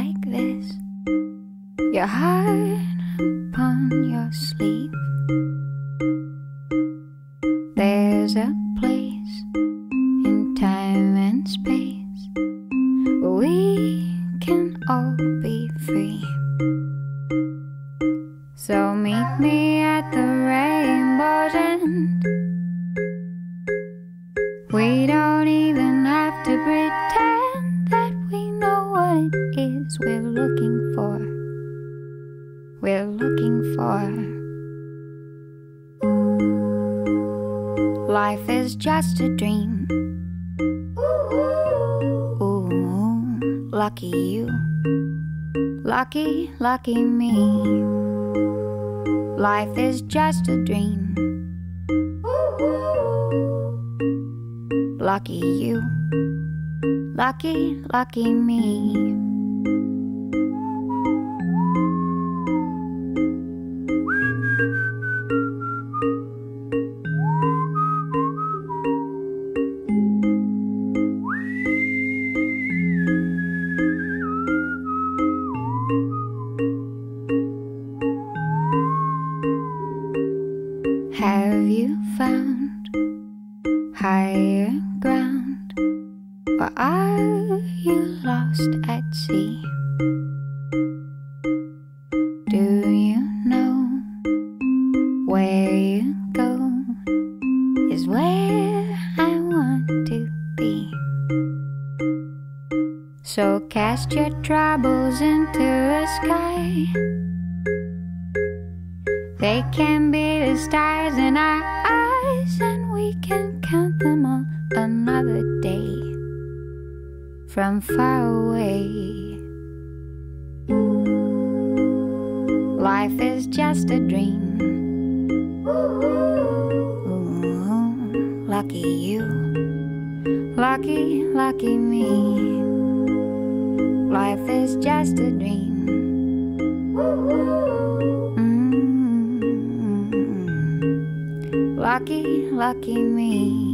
like this, your heart upon your sleeve. There's a place in time and space where we can all be free. So meet me at the rainbow's end. We don't even have to pretend that we know what it is we're looking for. We're looking for. Life is just a dream. Ooh, lucky you. Lucky, lucky me. Life is just a dream. Lucky you. Lucky, lucky me. Have you found higher ground, or are you lost at sea? Do you know where you go is where I want to be? So cast your troubles into the sky. They can be the stars in our eyes, and we can count them all another day from far away. Life is just a dream. Ooh, lucky you. Lucky, lucky me. Life is just a dream. Lucky, lucky me.